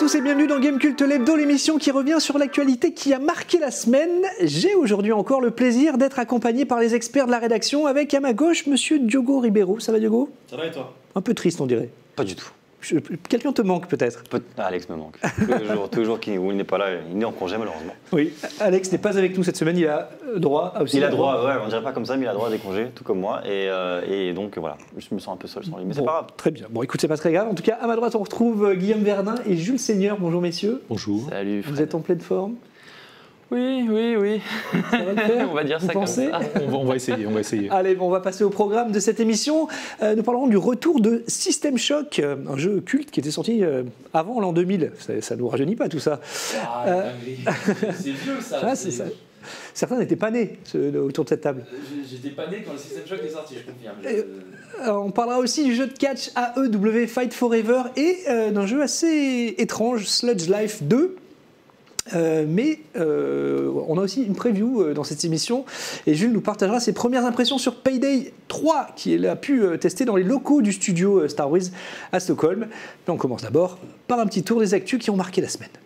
tous et bienvenue dans Gamecult l'hebdo, l'émission qui revient sur l'actualité qui a marqué la semaine. J'ai aujourd'hui encore le plaisir d'être accompagné par les experts de la rédaction avec à ma gauche Monsieur Diogo Ribeiro. Ça va Diogo? Ça va et toi? Un peu triste on dirait. Pas du tout. Quelqu'un te manque peut-être? Alex me manque. toujours où il n'est pas là, il est en congé malheureusement. Oui, Alex n'est pas avec nous cette semaine, il a droit à aussi. Il a droit, ouais, on dirait pas comme ça, mais il a droit à des congés, tout comme moi. Et donc voilà, je me sens un peu seul sans lui, mais c'est pas grave. Très bien. Bon, écoute, c'est pas très grave. En tout cas, à ma droite, on retrouve Guillaume Verdun et Jules Seigneur. Bonjour messieurs. Bonjour. Salut. Vous êtes en pleine forme? Oui. Ça va le faire? On va dire Vous ça comme pensez? ça. On va essayer. Allez, bon, on va passer au programme de cette émission. Nous parlerons du retour de System Shock, un jeu culte qui était sorti avant l'an 2000. Ça ne nous rajeunit pas tout ça. C'est vieux ça. Ah, c'est ça. Certains n'étaient pas nés autour de cette table. J'étais pas né quand le System Shock est sorti, je confirme. On parlera aussi du jeu de catch AEW Fight Forever et d'un jeu assez étrange, Sludge Life 2. Mais on a aussi une preview dans cette émission et Jules nous partagera ses premières impressions sur Payday 3 qu'il a pu tester dans les locaux du studio Star Wars à Stockholm. Mais on commence d'abord par un petit tour des actus qui ont marqué la semaine.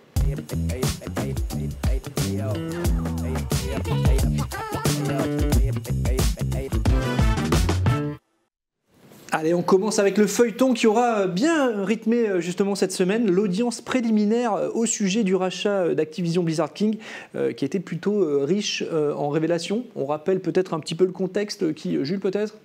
Allez, on commence avec le feuilleton qui aura bien rythmé justement cette semaine, l'audience préliminaire au sujet du rachat d'Activision Blizzard King, qui était plutôt riche en révélations. On rappelle peut-être un petit peu le contexte, Jules peut-être?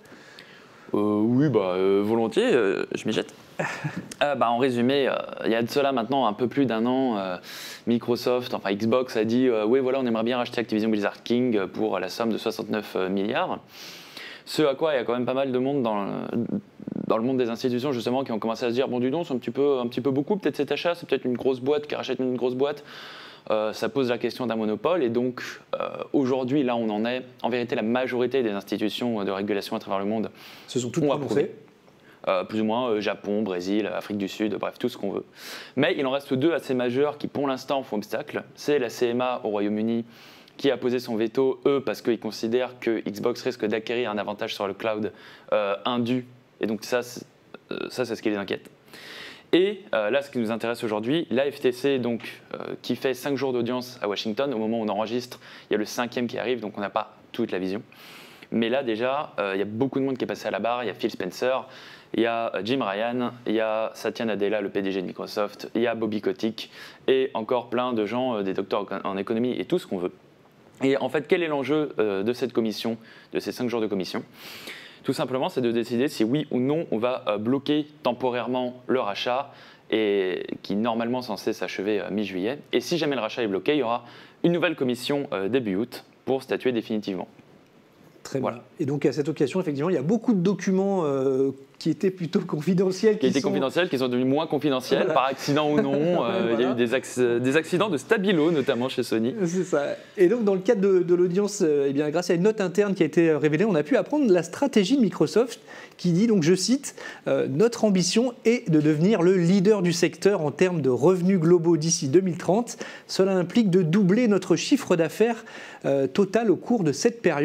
Oui, volontiers, je m'y jette. En résumé, il y a de cela maintenant un peu plus d'un an, Microsoft, enfin Xbox a dit oui voilà, on aimerait bien racheter Activision Blizzard King pour la somme de 69 milliards. Ce à quoi il y a quand même pas mal de monde dans le monde des institutions justement qui ont commencé à se dire bon dis donc c'est un petit peu beaucoup peut-être cet achat, c'est peut-être une grosse boîte qui rachète une grosse boîte. Ça pose la question d'un monopole et donc aujourd'hui là on en est. En vérité la majorité des institutions de régulation à travers le monde se sont toutes prononcées. Plus ou moins Japon, Brésil, Afrique du Sud, bref tout ce qu'on veut. Mais il en reste deux assez majeurs qui pour l'instant font obstacle. C'est la CMA au Royaume-Uni qui a posé son veto, parce qu'ils considèrent que Xbox risque d'acquérir un avantage sur le cloud indu. Et donc ça c'est ce qui les inquiète. Et là, ce qui nous intéresse aujourd'hui, la FTC, donc, qui fait 5 jours d'audience à Washington, au moment où on enregistre, il y a le 5e qui arrive, donc on n'a pas toute la vision. Mais là, déjà, il y a beaucoup de monde qui est passé à la barre. Il y a Phil Spencer, il y a Jim Ryan, il y a Satya Nadella, le PDG de Microsoft, il y a Bobby Kotick, et encore plein de gens, des docteurs en économie et tout ce qu'on veut. Et en fait, quel est l'enjeu de cette commission, de ces 5 jours de commission? Tout simplement, c'est de décider si oui ou non on va bloquer temporairement le rachat, et qui normalement est censé s'achever mi-juillet. Et si jamais le rachat est bloqué, il y aura une nouvelle commission début août pour statuer définitivement. Très bien. Et donc à cette occasion, effectivement, il y a beaucoup de documents qui étaient plutôt confidentiels. Qui sont devenus moins confidentiels, voilà. Par accident ou non. Voilà. Il y a eu des accidents de stabilo, notamment chez Sony. C'est ça. Et donc dans le cadre de l'audience, grâce à une note interne qui a été révélée, on a pu apprendre la stratégie de Microsoft qui dit, donc je cite, « Notre ambition est de devenir le leader du secteur en termes de revenus globaux d'ici 2030. Cela implique de doubler notre chiffre d'affaires total au cours de cette période. »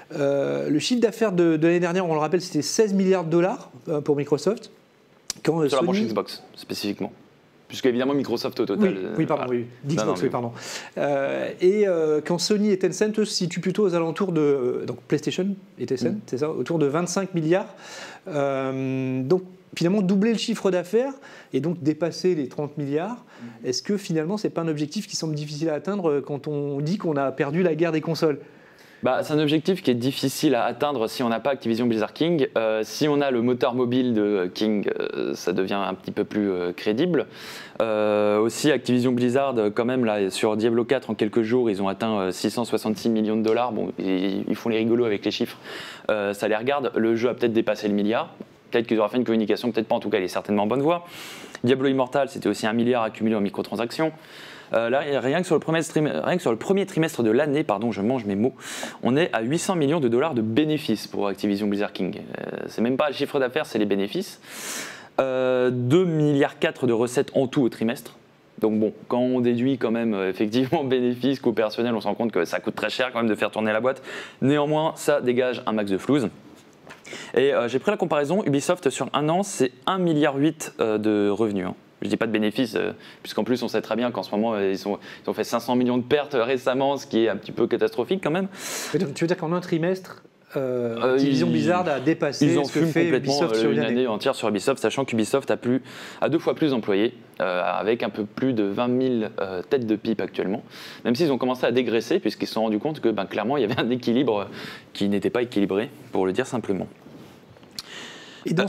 Le chiffre d'affaires de l'année dernière, on le rappelle, c'était 16 milliards de dollars pour Microsoft. Sur la branche Xbox, spécifiquement. Puisque évidemment Microsoft au total... Pardon. Et quand Sony et Tencent se situent plutôt aux alentours de... donc PlayStation et Tencent, c'est ça, autour de 25 milliards. Donc finalement, doubler le chiffre d'affaires et donc dépasser les 30 milliards, est-ce que finalement, ce n'est pas un objectif qui semble difficile à atteindre quand on dit qu'on a perdu la guerre des consoles ? C'est un objectif qui est difficile à atteindre si on n'a pas Activision Blizzard King. Si on a le moteur mobile de King, ça devient un petit peu plus crédible. Aussi, Activision Blizzard, quand même, là, sur Diablo 4, en quelques jours, ils ont atteint 666 millions de dollars. Bon, ils font les rigolos avec les chiffres. Ça les regarde. Le jeu a peut-être dépassé le milliard. Peut-être qu'ils auraient fait une communication, peut-être pas. En tout cas, il est certainement en bonne voie. Diablo Immortal, c'était aussi 1 milliard accumulé en microtransactions. Là, rien que sur le premier trimestre de l'année, je mange mes mots, on est à 800 millions de dollars de bénéfices pour Activision Blizzard King. C'est même pas le chiffre d'affaires, c'est les bénéfices. 2,4 milliards de recettes en tout au trimestre. Donc bon, quand on déduit quand même effectivement bénéfices, coûts personnels, on se rend compte que ça coûte très cher quand même de faire tourner la boîte. Néanmoins, ça dégage un max de flouze. Et j'ai pris la comparaison, Ubisoft sur un an, c'est 1,8 milliard de revenus. Je dis pas de bénéfices, puisqu'en plus on sait très bien qu'en ce moment ils ont fait 500 millions de pertes récemment, ce qui est un petit peu catastrophique quand même. Tu veux dire qu'en un trimestre, Activision Blizzard a dépassé ils ont ce que fait complètement Ubisoft sur une année entière sur Ubisoft, sachant qu'Ubisoft a 2 fois plus d'employés, avec un peu plus de 20 000 têtes de pipe actuellement, même s'ils ont commencé à dégraisser, puisqu'ils se sont rendus compte que clairement il y avait un équilibre qui n'était pas équilibré, pour le dire simplement. Et il y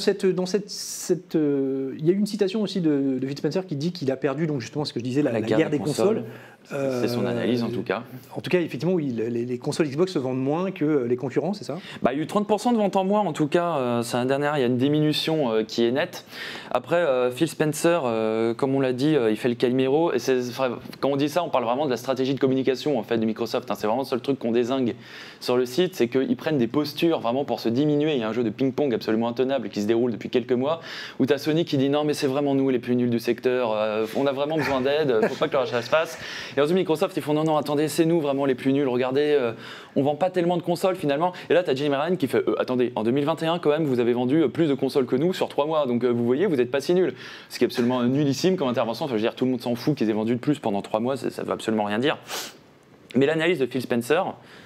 a eu une citation aussi de Phil Spencer qui dit qu'il a perdu, donc justement ce que je disais, la guerre des consoles. C'est son analyse en tout cas. En tout cas, effectivement, oui, les consoles Xbox se vendent moins que les concurrents, c'est ça ? Il y a eu 30% de ventes en moins en tout cas. C'est l'année dernière, il y a une diminution qui est nette. Après, Phil Spencer, comme on l'a dit, il fait le Calimero. Et quand on dit ça, on parle vraiment de la stratégie de communication en fait, de Microsoft. C'est vraiment le seul truc qu'on dézingue sur le site, c'est qu'ils prennent des postures vraiment pour se diminuer. Il y a un jeu de ping-pong absolument intenable qui se déroule depuis quelques mois, où tu as Sony qui dit non mais c'est vraiment nous les plus nuls du secteur, on a vraiment besoin d'aide, faut pas que le rachat se fasse. Et ensuite Microsoft ils font non attendez, c'est nous vraiment les plus nuls, regardez, on vend pas tellement de consoles finalement. Et là tu as Jim Ryan qui fait attendez, en 2021 quand même vous avez vendu plus de consoles que nous sur 3 mois, donc vous voyez vous n'êtes pas si nuls. Ce qui est absolument nullissime comme intervention. Enfin, je veux dire tout le monde s'en fout qu'ils aient vendu de plus pendant 3 mois, ça veut absolument rien dire. Mais l'analyse de Phil Spencer,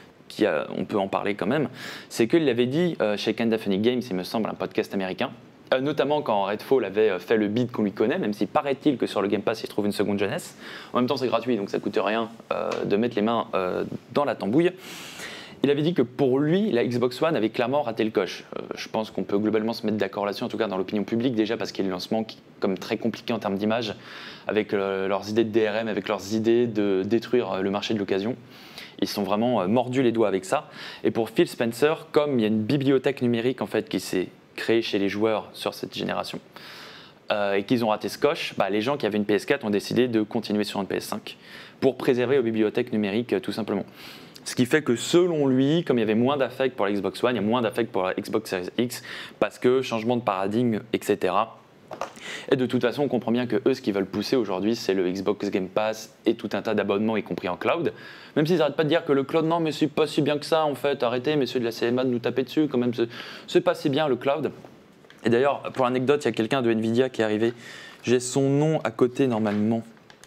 on peut en parler quand même, c'est qu'il l'avait dit chez Kinda Funny Games, il me semble, un podcast américain, notamment quand Redfall avait fait le bid qu'on lui connaît, même s'il paraît-il que sur le Game Pass il trouve une seconde jeunesse. En même temps c'est gratuit, donc ça coûte rien de mettre les mains dans la tambouille. Il avait dit que pour lui, la Xbox One avait clairement raté le coche. Je pense qu'on peut globalement se mettre d'accord là-dessus, en tout cas dans l'opinion publique, déjà parce qu'il y a le lancement qui est comme très compliqué en termes d'image, avec leurs idées de DRM, avec leurs idées de détruire le marché de l'occasion. Ils se sont vraiment mordus les doigts avec ça. Et pour Phil Spencer, comme il y a une bibliothèque numérique en fait, qui s'est créée chez les joueurs sur cette génération, et qu'ils ont raté ce coche, les gens qui avaient une PS4 ont décidé de continuer sur une PS5 pour préserver aux bibliothèques numériques tout simplement. Ce qui fait que selon lui, comme il y avait moins d'affect pour la Xbox One, il y a moins d'affect pour la Xbox Series X, parce que changement de paradigme, etc. Et de toute façon, on comprend bien que eux, ce qu'ils veulent pousser aujourd'hui, c'est le Xbox Game Pass et tout un tas d'abonnements, y compris en cloud. Même s'ils n'arrêtent pas de dire que le cloud, non, mais c'est pas si bien que ça, en fait, arrêtez, messieurs de la CMA, de nous taper dessus, quand même, c'est pas si bien le cloud. Et d'ailleurs, pour l'anecdote, il y a quelqu'un de Nvidia qui est arrivé, j'ai son nom à côté normalement.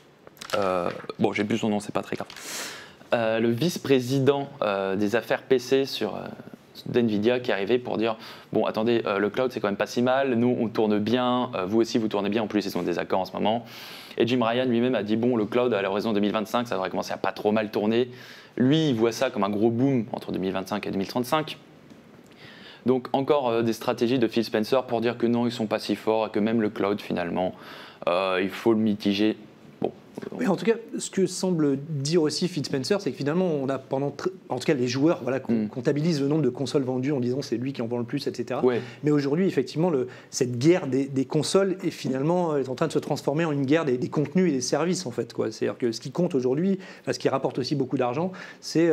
Bon, j'ai plus son nom, c'est pas très grave. Le vice-président des affaires PC d'NVIDIA qui est arrivé pour dire bon attendez, le cloud c'est quand même pas si mal, nous on tourne bien, vous aussi vous tournez bien, en plus ils sont des accords en ce moment. Et Jim Ryan lui-même a dit bon le cloud à l'horizon 2025 ça devrait commencer à pas trop mal tourner. Lui il voit ça comme un gros boom entre 2025 et 2035. Donc encore des stratégies de Phil Spencer pour dire que non ils sont pas si forts et que même le cloud finalement il faut le mitiger. Oui, en tout cas, ce que semble dire aussi Phil Spencer, c'est que finalement, on a en tout cas, les joueurs comptabilisent le nombre de consoles vendues en disant c'est lui qui en vend le plus, etc. Ouais. Mais aujourd'hui, effectivement, cette guerre des consoles est finalement en train de se transformer en une guerre des contenus et des services, en fait. C'est-à-dire que ce qui compte aujourd'hui, ce qui rapporte aussi beaucoup d'argent, c'est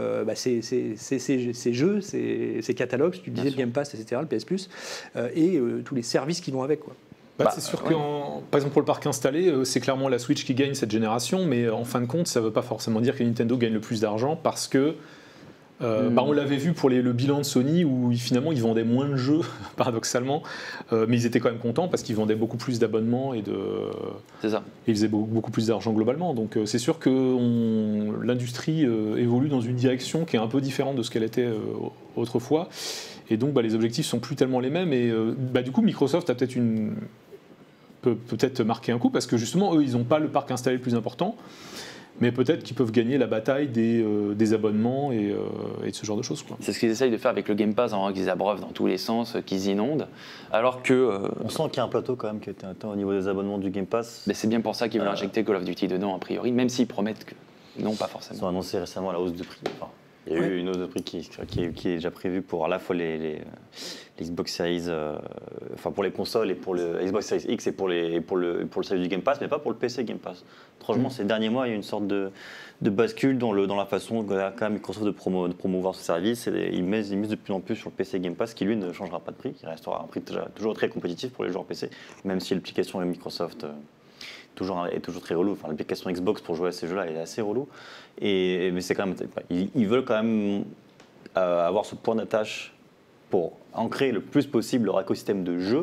ces jeux, ces catalogues, tu disais le Game Pass, etc., le PS Plus, et tous les services qui vont avec, quoi. C'est sûr que, par exemple, pour le parc installé, c'est clairement la Switch qui gagne cette génération, mais en fin de compte, ça ne veut pas forcément dire que Nintendo gagne le plus d'argent parce que, on l'avait vu pour le bilan de Sony où finalement ils vendaient moins de jeux, paradoxalement, mais ils étaient quand même contents parce qu'ils vendaient beaucoup plus d'abonnements et C'est ça. ils faisaient beaucoup plus d'argent globalement. Donc c'est sûr que l'industrie évolue dans une direction qui est un peu différente de ce qu'elle était autrefois. Et donc les objectifs sont plus tellement les mêmes. Et du coup, Microsoft a peut-être marquer un coup parce que justement eux ils n'ont pas le parc installé le plus important, mais peut-être qu'ils peuvent gagner la bataille des abonnements et de ce genre de choses, quoi. C'est ce qu'ils essayent de faire avec le Game Pass, qu'ils abreuvent dans tous les sens, qu'ils inondent, alors que... On sent qu'il y a un plateau quand même qui a été atteint au niveau des abonnements du Game Pass. Mais c'est bien pour ça qu'ils veulent injecter Call of Duty dedans a priori, même s'ils promettent que non, pas forcément. Ils ont annoncé récemment la hausse de prix. Il y a eu une hausse de prix qui est déjà prévue pour à la fois les Xbox Series, pour les consoles et pour le Xbox Series X et pour le service du Game Pass, mais pas pour le PC Game Pass. Franchement, ces derniers mois, il y a une sorte de bascule dans la façon qu'a Microsoft de promouvoir ce service. Et ils misent de plus en plus sur le PC Game Pass, qui lui ne changera pas de prix, qui restera un prix toujours très compétitif pour les joueurs PC, même si l'application Microsoft est toujours très relou. L'application Xbox pour jouer à ces jeux-là est assez relou. Mais c'est quand même, ils veulent quand même avoir ce point d'attache pour ancrer le plus possible leur écosystème de jeux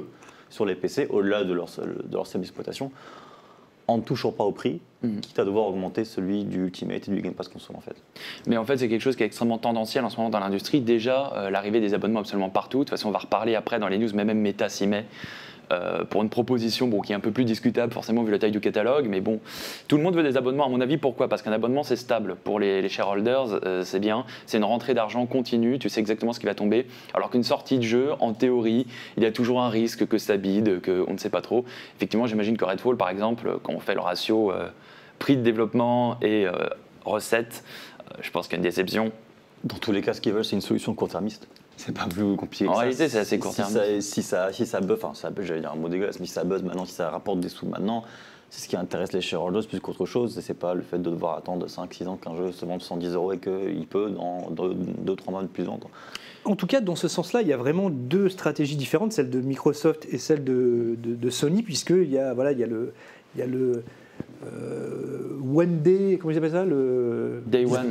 sur les PC, au-delà de leur système d'exploitation, en ne touchant pas au prix, quitte à devoir augmenter celui du Ultimate et du Game Pass console en fait. Mais en fait, c'est quelque chose qui est extrêmement tendanciel en ce moment dans l'industrie. Déjà, l'arrivée des abonnements absolument partout. De toute façon, on va reparler après dans les news, mais même Meta s'y met. Pour une proposition qui est un peu plus discutable forcément vu la taille du catalogue, mais bon, tout le monde veut des abonnements à mon avis. Pourquoi ? Parce qu'un abonnement c'est stable pour les shareholders, c'est bien, c'est une rentrée d'argent continue, tu sais exactement ce qui va tomber, alors qu'une sortie de jeu, en théorie, il y a toujours un risque que ça bide, qu'on ne sait pas trop. Effectivement, j'imagine que Redfall par exemple, quand on fait le ratio prix de développement et recettes, je pense qu'il y a une déception. Dans tous les cas, ce qu'ils veulent, c'est une solution court-termiste. C'est pas plus compliqué que ça. En réalité, c'est assez court-termiste. Si ça buzz, j'allais dire un mot dégueulasse, mais si ça buzz maintenant, si ça rapporte des sous maintenant, c'est ce qui intéresse les shareholders plus qu'autre chose. Et c'est pas le fait de devoir attendre 5-6 ans qu'un jeu se vende 110 € et qu'il peut dans 2-3 mois de plus vendre. En tout cas, dans ce sens-là, il y a vraiment deux stratégies différentes, celle de Microsoft et celle de Sony, puisqu'il y a, il y a le One Day, comment ils appellent ça, le Day One,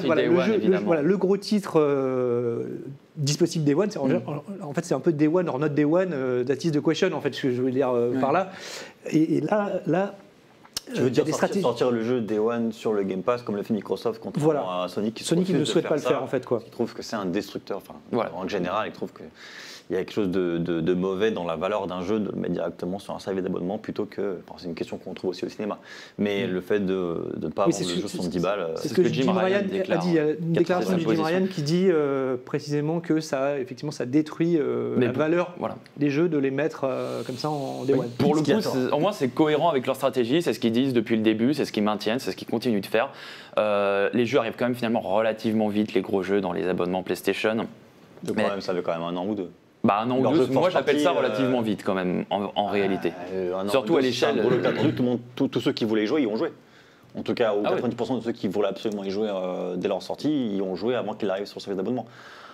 le gros titre disponible Day One. En fait, c'est un peu Day One or not Day One, that is the question, en fait, ce que je voulais dire par là. Et là tu veux dire sortir le jeu Day One sur le Game Pass comme le fait Microsoft contrairement à Sony qui ne souhaite pas le faire en fait quoi. Ils trouvent que c'est un destructeur. En général, ils trouvent que il y a quelque chose de mauvais dans la valeur d'un jeu de le mettre directement sur un service d'abonnement plutôt que. C'est une question qu'on trouve aussi au cinéma. Mais le fait de ne pas vendre le jeu 70 balles. C'est ce que Jim Ryan a dit. Il y a une déclaration de Jim Ryan qui dit précisément que ça détruit la valeur des jeux de les mettre comme ça en Day One. Pour le coup, au moins c'est cohérent avec leur stratégie. C'est ce qu'ils disent depuis le début, c'est ce qu'ils maintiennent, c'est ce qu'ils continuent de faire. Les jeux arrivent quand même finalement relativement vite, les gros jeux dans les abonnements PlayStation. Ça fait quand même un an ou deux. Un an ou deux, moi j'appelle ça relativement vite quand même en réalité. Surtout à l'échelle. Tous ceux qui voulaient y jouer, ils ont joué. En tout cas, 90% de ceux qui voulaient absolument y jouer dès leur sortie, ils ont joué avant qu'il arrive sur le service d'abonnement.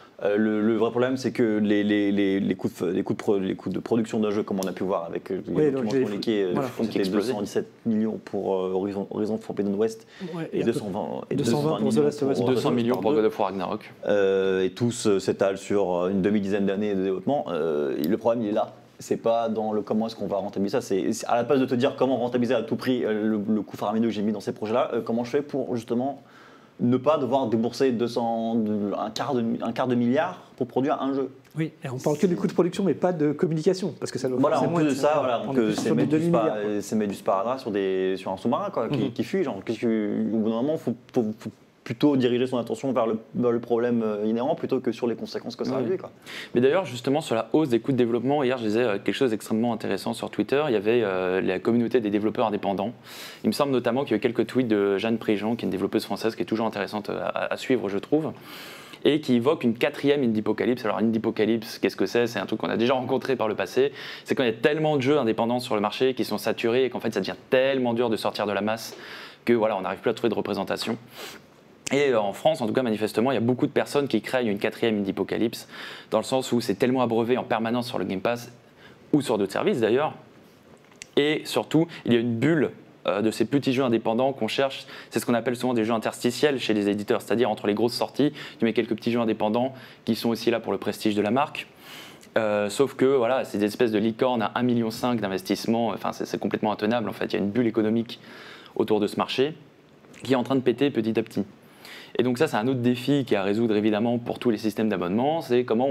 Le vrai problème, c'est que les coûts de production d'un jeu, comme on a pu voir avec les documents communiqués, c'était 217 millions pour Horizon Forbidden West et 220 pour The Last of Us. 200 millions pour God of War Ragnarok. Et tous s'étalent sur une demi-dizaine d'années de développement. Le problème, il est là. C'est pas dans le comment est-ce qu'on va rentabiliser ça. C'est à la place de te dire comment rentabiliser à tout prix le coût faramineux que j'ai mis dans ces projets-là, comment je fais pour justement ne pas devoir débourser un quart de milliard pour produire un jeu. Oui, et on parle que du coût de production, mais pas de communication, parce que ça doit en plus de ça, c'est mettre du sparadrap sur un sous-marin qui fuit. Au bout d'un moment, il faut plutôt diriger son attention vers le problème inhérent plutôt que sur les conséquences que ça a eu. Mais d'ailleurs, justement, sur la hausse des coûts de développement, hier, je disais quelque chose d'extrêmement intéressant sur Twitter. Il y avait la communauté des développeurs indépendants. Il me semble notamment qu'il y a eu quelques tweets de Jeanne Préjean, qui est une développeuse française, qui est toujours intéressante à suivre, je trouve, et qui évoque une 4e Indiepocalypse. Alors, Indiepocalypse, qu'est-ce que c'est ? C'est un truc qu'on a déjà rencontré par le passé. C'est quand il y a tellement de jeux indépendants sur le marché qui sont saturés et qu'en fait, ça devient tellement dur de sortir de la masse que on n'arrive plus à trouver de représentation. Et en France, en tout cas, manifestement, il y a beaucoup de personnes qui craignent une 4e Indiepocalypse, dans le sens où c'est tellement abreuvé en permanence sur le Game Pass, ou sur d'autres services d'ailleurs. Et surtout, il y a une bulle de ces petits jeux indépendants qu'on cherche. C'est ce qu'on appelle souvent des jeux interstitiels chez les éditeurs, c'est-à-dire entre les grosses sorties, tu mets quelques petits jeux indépendants qui sont aussi là pour le prestige de la marque. Sauf que c'est des espèces de licornes à 1,5 million d'investissement. Enfin, c'est complètement intenable en fait. Il y a une bulle économique autour de ce marché qui est en train de péter petit à petit. Et donc ça, c'est un autre défi qui est à résoudre évidemment pour tous les systèmes d'abonnement, c'est comment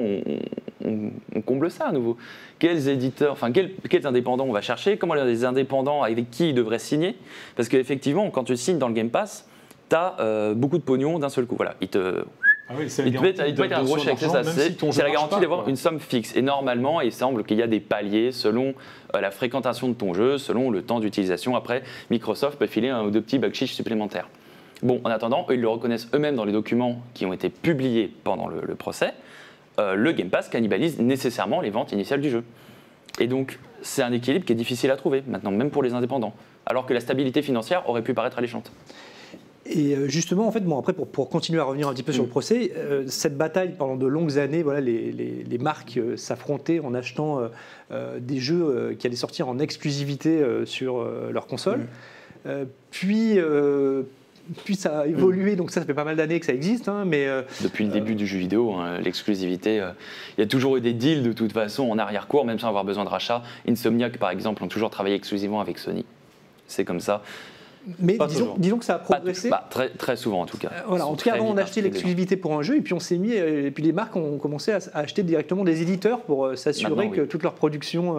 on comble ça à nouveau. Quels éditeurs, quels indépendants on va chercher, comment les indépendants avec qui ils devraient signer, parce qu'effectivement, quand tu signes dans le Game Pass, tu as beaucoup de pognon d'un seul coup. Voilà, il te peut être un gros chèque, c'est la garantie d'avoir une somme fixe. Et normalement, il semble qu'il y a des paliers selon la fréquentation de ton jeu, selon le temps d'utilisation. Après, Microsoft peut filer un ou deux petits bug chiches supplémentaires. Bon, en attendant, eux, ils le reconnaissent eux-mêmes dans les documents qui ont été publiés pendant le procès. Le Game Pass cannibalise nécessairement les ventes initiales du jeu. Et donc, c'est un équilibre qui est difficile à trouver, maintenant, même pour les indépendants. Alors que la stabilité financière aurait pu paraître alléchante. Et justement, en fait, après, pour continuer à revenir un petit peu sur le procès, cette bataille, pendant de longues années, les marques s'affrontaient en achetant des jeux qui allaient sortir en exclusivité sur leur console. Puis, puisse évoluer. Donc ça fait pas mal d'années que ça existe, hein, mais depuis le début du jeu vidéo, hein, l'exclusivité, il y a toujours eu des deals de toute façon en arrière-cours, même sans avoir besoin de rachat. Insomniac, par exemple, ont toujours travaillé exclusivement avec Sony. C'est comme ça. Mais disons que ça a progressé. Très, très souvent en tout cas. Voilà, en tout cas, avant on achetait l'exclusivité pour un jeu et puis on s'est mis, et puis les marques ont commencé à acheter directement des éditeurs pour s'assurer que toute leur production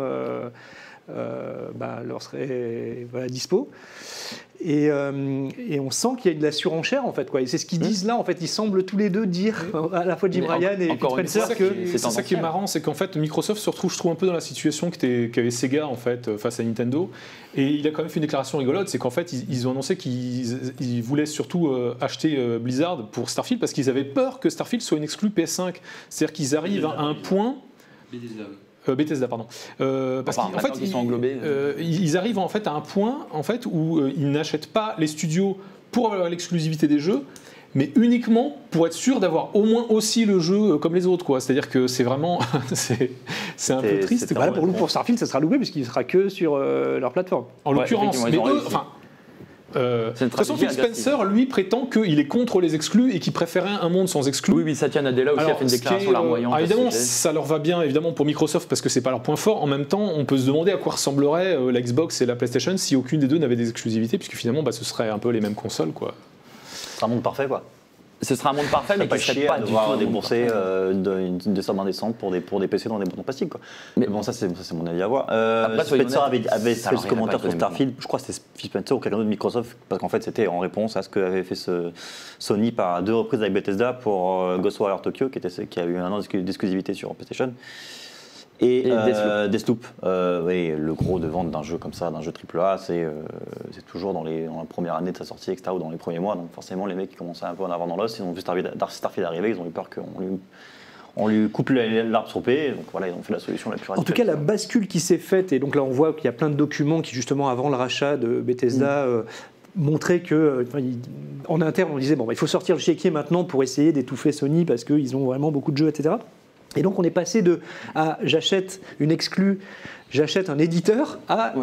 leur serait dispo. Et on sent qu'il y a de la surenchère en fait, quoi. Et c'est ce qu'ils disent là en fait. Ils semblent tous les deux dire à la fois Jim Ryan et Phil Spencer que c'est ça qui est marrant, c'est qu'en fait Microsoft se retrouve, je trouve, un peu dans la situation qu'avait Sega en fait face à Nintendo. Et il a quand même fait une déclaration rigolote, c'est qu'en fait ils ont annoncé qu'ils voulaient surtout acheter Blizzard pour Starfield parce qu'ils avaient peur que Starfield soit une exclue PS5. C'est-à-dire qu'ils arrivent à un point. Bethesda, pardon. Parce qu'en fait, ils sont englobés. Ils arrivent en fait à un point en fait où ils n'achètent pas les studios pour avoir l'exclusivité des jeux, mais uniquement pour être sûr d'avoir au moins aussi le jeu comme les autres, quoi. C'est-à-dire que c'est vraiment, c'est un peu triste. Voilà, pour Starfield, ça sera loupé puisqu'il sera que sur leur plateforme. En l'occurrence, mais eux, de toute façon, Phil Spencer, lui, prétend qu'il est contre les exclus et qu'il préférait un monde sans exclus. Oui, Satya Nadella aussi a fait une déclaration larmoyante. Évidemment, ça leur va bien, évidemment, pour Microsoft parce que c'est pas leur point fort. En même temps, on peut se demander à quoi ressemblerait la Xbox et la PlayStation si aucune des deux n'avait des exclusivités, puisque finalement, ce serait un peu les mêmes consoles, quoi. C'est un monde parfait, quoi. Ce sera un monde parfait, mais qui serait pas du tout débourser des sommes indécentes pour des PC dans des boutons plastiques, quoi. Mais bon, ça c'est mon avis à voir. Spencer avait fait ce commentaire sur Starfield, je crois que c'était Phil Spencer ou quelqu'un d'autre de Microsoft, parce qu'en fait c'était en réponse à ce qu'avait fait Sony par 2 reprises avec Bethesda pour Ghostwire Tokyo, qui a eu un an d'exclusivité sur PlayStation. Et Deathloop, oui, le gros de vente d'un jeu comme ça, d'un jeu AAA, c'est toujours dans la première année de sa sortie, etc., ou dans les premiers mois. Donc forcément, les mecs qui commençaient un peu en avant dans l'os, ils ont vu Starfield arriver, ils ont eu peur qu'on lui coupe l'arbre sur le pied. Donc voilà, ils ont fait la solution la plus radicale. En tout cas, la bascule qui s'est faite, et donc là on voit qu'il y a plein de documents qui justement avant le rachat de Bethesda montraient que, en interne, on disait il faut sortir le chéquier maintenant pour essayer d'étouffer Sony parce qu'ils ont vraiment beaucoup de jeux, etc. Et donc on est passé à j'achète une exclue, j'achète un éditeur à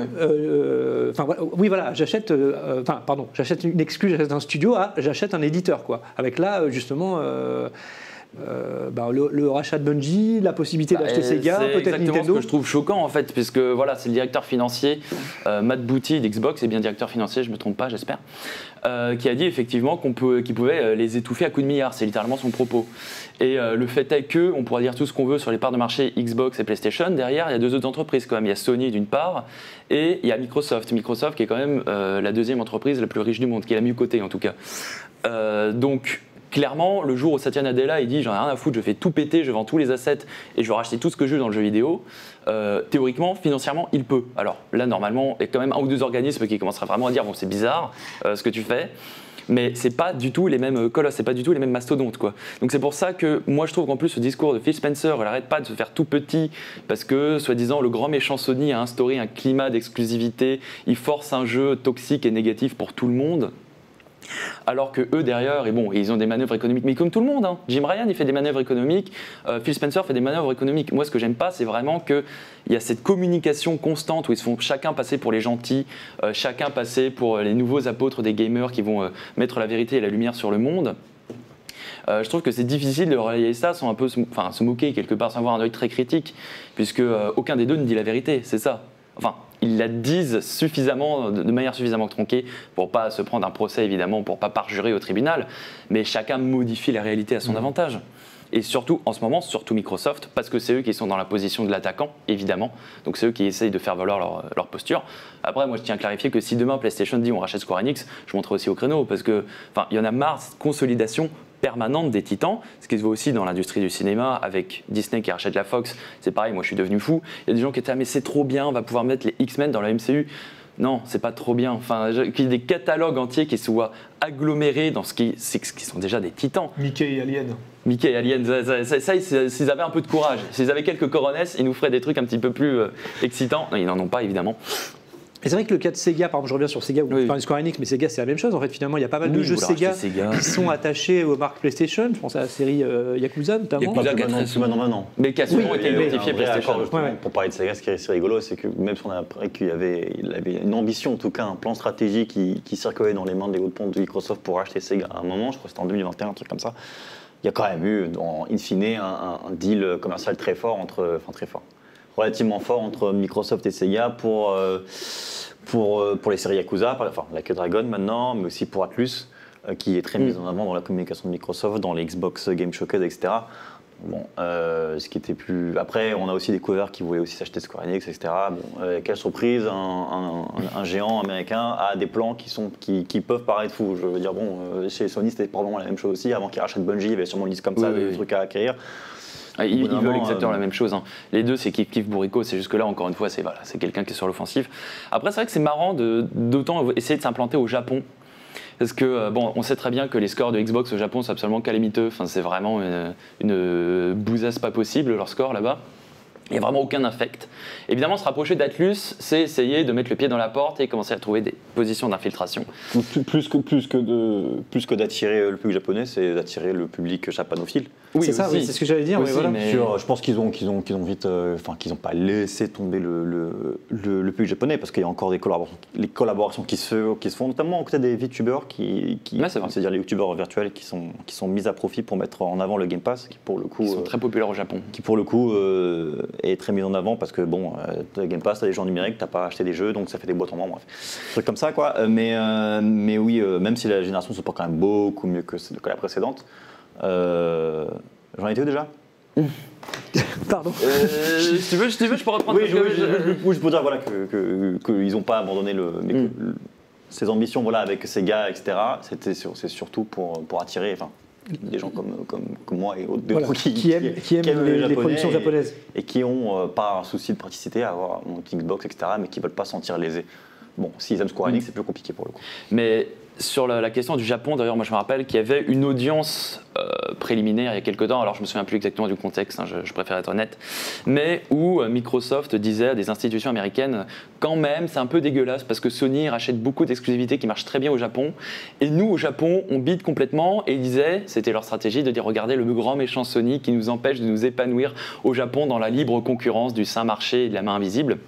j'achète une exclue, j'achète un studio à j'achète un éditeur, quoi. Avec là justement le rachat de Bungie, la possibilité d'acheter Sega, peut-être Nintendo. C'est exactement ce que je trouve choquant en fait, puisque voilà, c'est le directeur financier Matt Booty d'Xbox, c'est bien directeur financier, je me trompe pas, j'espère, qui a dit effectivement qu'il pouvait les étouffer à coups de milliards. C'est littéralement son propos. Et le fait est que on pourra dire tout ce qu'on veut sur les parts de marché Xbox et PlayStation. Derrière, il y a 2 autres entreprises quand même. Il y a Sony d'une part et il y a Microsoft. Microsoft qui est quand même la 2e entreprise la plus riche du monde, qui est la mieux cotée en tout cas. Donc clairement, le jour où Satya Nadella il dit j'en ai rien à foutre, je fais tout péter, je vends tous les assets et je vais racheter tout ce que je veux dans le jeu vidéo, théoriquement, financièrement, il peut. Alors là, normalement, il y a quand même 1 ou 2 organismes qui commenceraient vraiment à dire bon, c'est bizarre ce que tu fais. Mais c'est pas du tout les mêmes colosses, c'est pas du tout les mêmes mastodontes, quoi. Donc c'est pour ça que moi je trouve qu'en plus ce discours de Phil Spencer, il arrête pas de se faire tout petit parce que soi-disant le grand méchant Sony a instauré un climat d'exclusivité, il force un jeu toxique et négatif pour tout le monde. Alors que eux derrière, ils ont des manœuvres économiques, mais comme tout le monde, hein. Jim Ryan il fait des manœuvres économiques, Phil Spencer fait des manœuvres économiques. Moi ce que j'aime pas, c'est vraiment qu'il y a cette communication constante où ils se font chacun passer pour les gentils, chacun passer pour les nouveaux apôtres des gamers qui vont mettre la vérité et la lumière sur le monde. Je trouve que c'est difficile de relayer ça sans un peu se moquer quelque part, sans avoir un œil très critique, puisque aucun des deux ne dit la vérité, c'est ça. Enfin, ils la disent suffisamment, de manière suffisamment tronquée pour pas se prendre un procès évidemment, pour pas parjurer au tribunal, mais chacun modifie la réalité à son avantage. Et surtout, en ce moment, surtout Microsoft, parce que c'est eux qui sont dans la position de l'attaquant, évidemment. Donc c'est eux qui essayent de faire valoir leur posture. Après, moi je tiens à clarifier que si demain PlayStation dit on rachète Square Enix, je monterai aussi au créneau, parce que il y en a marre, cette consolidation permanente des titans, ce qui se voit aussi dans l'industrie du cinéma avec Disney qui rachète la Fox, c'est pareil, moi je suis devenu fou. Il y a des gens qui étaient mais c'est trop bien, on va pouvoir mettre les X-Men dans la MCU. Non, c'est pas trop bien. Qu'il y ait des catalogues entiers qui soient agglomérés dans ce qui sont déjà des titans. Mickey et Alien. Mickey et Alien, s'ils avaient un peu de courage, s'ils avaient quelques coronesses, ils nous feraient des trucs un petit peu plus excitants. Non, ils n'en ont pas évidemment. Et c'est vrai que le cas de Sega, par exemple, je reviens sur Sega, vous parlez de Square Enix, mais Sega c'est la même chose. En fait, finalement, il y a pas mal de jeux Sega qui sont attachés aux marques PlayStation. Je pense à la série Yakuza notamment. Yakuza, maintenant. Mais qui a souvent été notifié PlayStation. Pour parler de Sega, ce qui est rigolo, c'est que même si on a appris qu'il avait une ambition, en tout cas un plan stratégique qui circulait dans les mains des hauts ponts de Microsoft pour acheter Sega à un moment, je crois que c'était en 2021, un truc comme ça. Il y a quand même eu, in fine, un deal commercial très fort relativement fort entre Microsoft et Sega pour les séries Yakuza, enfin Like a Dragon maintenant, mais aussi pour Atlus, qui est très mise en avant dans la communication de Microsoft, dans les Xbox Game Showcase, etc. Bon, ce qui était plus. Après, on a aussi découvert qu'ils voulaient aussi s'acheter Square Enix, etc. Bon, quelle surprise, un géant américain a des plans qui peuvent paraître fous. Je veux dire, bon, chez Sony, c'était probablement la même chose aussi. Avant qu'ils rachètent Bungie, il y avait sûrement une liste comme ça, des trucs à acquérir. Ils veulent exactement la même chose. Hein. Les deux, c'est kiff bourrico. C'est juste que là, encore une fois, c'est quelqu'un qui est sur l'offensive. Après, c'est vrai que c'est marrant d'autant essayer de s'implanter au Japon. Parce que, on sait très bien que les scores de Xbox au Japon sont absolument calamiteux. Enfin, c'est vraiment une bousasse pas possible, leur score là-bas. Il n'y a vraiment aucun affect. Évidemment, se rapprocher d'Atlus, c'est essayer de mettre le pied dans la porte et commencer à trouver des positions d'infiltration. Plus que d'attirer le public japonais, c'est d'attirer le public japanophile. Oui, c'est ça, oui, c'est ce que j'allais dire. Aussi, voilà. Je pense qu'ils ont vite, qu'ils n'ont pas laissé tomber le public japonais parce qu'il y a encore des collaborations qui se font, notamment côté des VTubers c'est-à-dire les YouTubers virtuels qui sont mis à profit pour mettre en avant le Game Pass, qui pour le coup sont très populaires au Japon, qui pour le coup est très mis en avant parce que le Game Pass, t'as des gens numériques, t'as pas acheté des jeux, donc ça fait des boîtes en main, bref, trucs comme ça quoi. Mais oui, même si la génération se porte quand même beaucoup mieux que la précédente. J'en étais où déjà? Pardon. Si tu veux, je peux reprendre. Oui, je peux dire voilà, qu'ils n'ont pas abandonné ces ambitions voilà, avec Sega, etc. C'est surtout pour attirer des gens comme moi et autres qui aiment les productions japonaises. Et qui ont pas un souci de praticité à avoir une Xbox, etc., mais qui ne veulent pas se sentir lésés. Bon, s'ils aiment Square Enix, c'est plus compliqué pour le coup. Mais sur la question du Japon, d'ailleurs, moi je me rappelle qu'il y avait une audience préliminaire il y a quelques temps, alors je me souviens plus exactement du contexte, hein, je préfère être honnête, mais où Microsoft disait à des institutions américaines, quand même c'est un peu dégueulasse parce que Sony rachète beaucoup d'exclusivités qui marchent très bien au Japon, et nous au Japon on bide complètement, et ils disaient, c'était leur stratégie de dire regardez le grand méchant Sony qui nous empêche de nous épanouir au Japon dans la libre concurrence du saint marché et de la main invisible.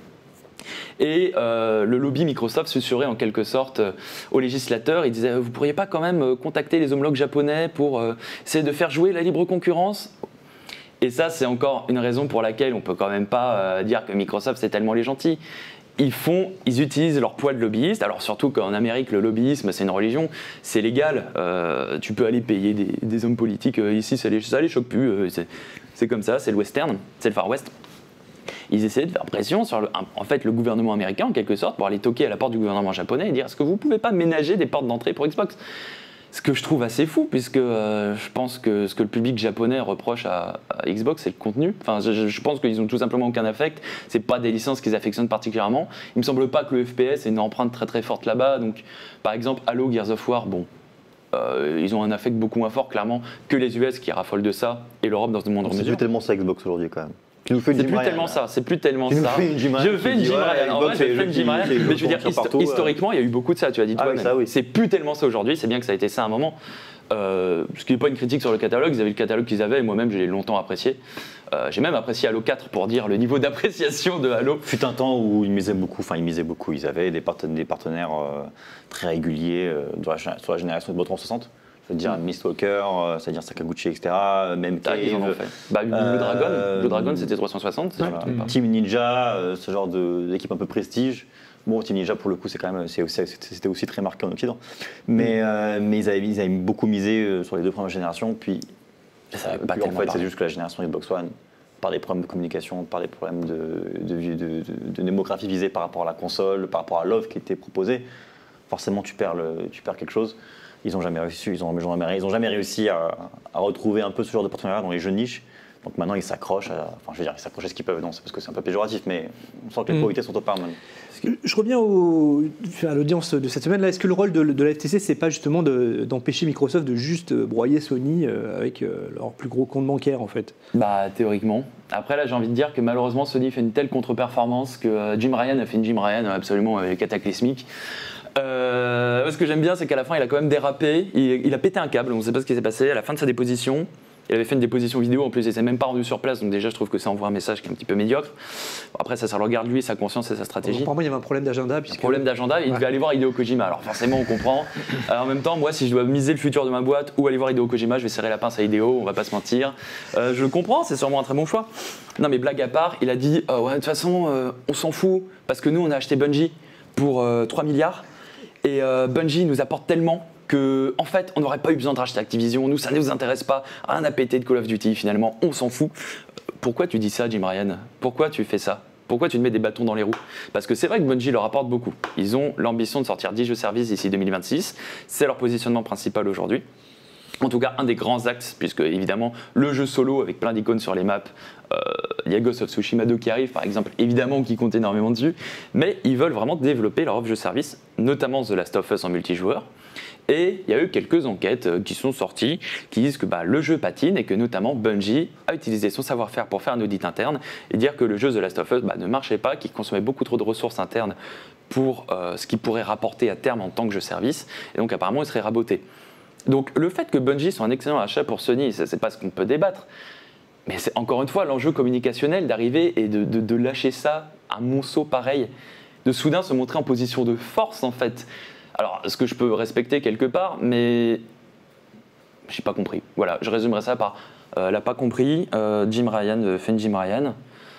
Et le lobby Microsoft susurrait en quelque sorte aux législateurs. Il disait, vous ne pourriez pas quand même contacter les homologues japonais pour essayer de faire jouer la libre concurrence? Et ça, c'est encore une raison pour laquelle on ne peut quand même pas dire que Microsoft, c'est tellement les gentils. Ils utilisent leur poids de lobbyiste. Alors surtout qu'en Amérique, le lobbyisme, c'est une religion, c'est légal. Tu peux aller payer des hommes politiques. Ici, ça les choque plus. C'est comme ça, c'est le western, c'est le Far West. Ils essayaient de faire pression sur le gouvernement américain, en quelque sorte, pour aller toquer à la porte du gouvernement japonais et dire est-ce que vous ne pouvez pas ménager des portes d'entrée pour Xbox? Ce que je trouve assez fou, puisque je pense que ce que le public japonais reproche à Xbox, c'est le contenu. Enfin, je pense qu'ils n'ont tout simplement aucun affect. Ce n'est pas des licences qu'ils affectionnent particulièrement. Il ne me semble pas que le FPS ait une empreinte très très forte là-bas. Donc, par exemple, Halo, Gears of War, ils ont un affect beaucoup moins fort, clairement, que les US qui raffolent de ça, et l'Europe dans ce monde. C'est plus tellement ça Xbox aujourd'hui, quand même. C'est plus tellement ça. Je fais une Jim Ryan. En vrai, je fais une Jim Ryan. Mais je veux dire, historiquement, il y a eu beaucoup de ça. Tu as dit toi-même. C'est plus tellement ça aujourd'hui. C'est bien que ça a été ça à un moment. Ce qui n'est pas une critique sur le catalogue. Ils avaient le catalogue qu'ils avaient et moi-même, je l'ai longtemps apprécié. J'ai même apprécié Halo 4 pour dire le niveau d'appréciation de Halo. Fut un temps où ils misaient beaucoup. Ils avaient des partenaires très réguliers sur la génération de Xbox 360. Je veux dire Mistwalker, c'est-à-dire Sakaguchi, etc. Même Cave. Ils en ont fait. Blue Dragon, c'était 360. Team Ninja, ce genre d'équipe un peu prestige. Bon, Team Ninja, pour le coup, c'était aussi très marqué en Occident. Mais ils avaient beaucoup misé sur les deux premières générations. Puis en fait, c'est juste que la génération Xbox One, par des problèmes de communication, par des problèmes de démographie visée par rapport à la console, par rapport à l'offre qui était proposée, forcément, tu perds quelque chose. Ils n'ont jamais réussi à retrouver un peu ce genre de partenariat dans les jeux niches. Donc maintenant, ils s'accrochent à ce qu'ils peuvent. Non, c'est parce que c'est un peu péjoratif, mais on sent que les priorités sont au paramount. Je reviens à l'audience de cette semaine. Là, est-ce que le rôle de la FTC, c'est pas justement d'empêcher Microsoft de juste broyer Sony avec leur plus gros compte bancaire, en fait? Bah, théoriquement. Après, là, j'ai envie de dire que malheureusement, Sony fait une telle contre-performance que Jim Ryan a fait une Jim Ryan absolument cataclysmique. Ce que j'aime bien, c'est qu'à la fin, il a quand même dérapé. Il a pété un câble. On ne sait pas ce qui s'est passé. À la fin de sa déposition, il avait fait une déposition vidéo. En plus, il ne s'est même pas rendu sur place. Donc déjà, je trouve que ça envoie un message qui est un petit peu médiocre. Bon, après, ça le regarde lui, sa conscience et sa stratégie. Apparemment, il y avait un problème d'agenda. Un problème d'agenda. Il devait aller voir Hideo Kojima. Alors forcément, on comprend. En même temps, moi, si je dois miser le futur de ma boîte ou aller voir Hideo Kojima, je vais serrer la pince à Hideo. On va pas se mentir. Je le comprends. C'est sûrement un très bon choix. Non, mais blague à part, il a dit ouais, de toute façon, on s'en fout parce que nous, on a acheté Bungie pour 3 milliards. Et Bungie nous apporte tellement que, en fait, on n'aurait pas eu besoin de racheter Activision. Nous, ça ne nous intéresse pas. Rien à péter de Call of Duty, finalement. On s'en fout. Pourquoi tu dis ça, Jim Ryan? Pourquoi tu fais ça? Pourquoi tu te mets des bâtons dans les roues? Parce que c'est vrai que Bungie leur apporte beaucoup. Ils ont l'ambition de sortir 10 jeux services d'ici 2026. C'est leur positionnement principal aujourd'hui. En tout cas, un des grands axes, puisque évidemment, le jeu solo avec plein d'icônes sur les maps, il y a Ghost of Tsushima 2 qui arrive, par exemple, évidemment, qui compte énormément dessus, mais ils veulent vraiment développer leur offre jeu service, notamment The Last of Us en multijoueur. Et il y a eu quelques enquêtes qui sont sorties qui disent que le jeu patine et que notamment Bungie a utilisé son savoir-faire pour faire un audit interne et dire que le jeu The Last of Us ne marchait pas, qu'il consommait beaucoup trop de ressources internes pour ce qu'il pourrait rapporter à terme en tant que jeu service. Et donc apparemment, il serait raboté. Donc le fait que Bungie soit un excellent achat pour Sony, c'est pas ce qu'on peut débattre. Mais c'est encore une fois l'enjeu communicationnel d'arriver et de lâcher ça, un monceau pareil, de soudain se montrer en position de force en fait. Alors, ce que je peux respecter quelque part, mais j'ai pas compris. Voilà, je résumerai ça par elle n'a pas compris, Jim Ryan fait une Jim Ryan.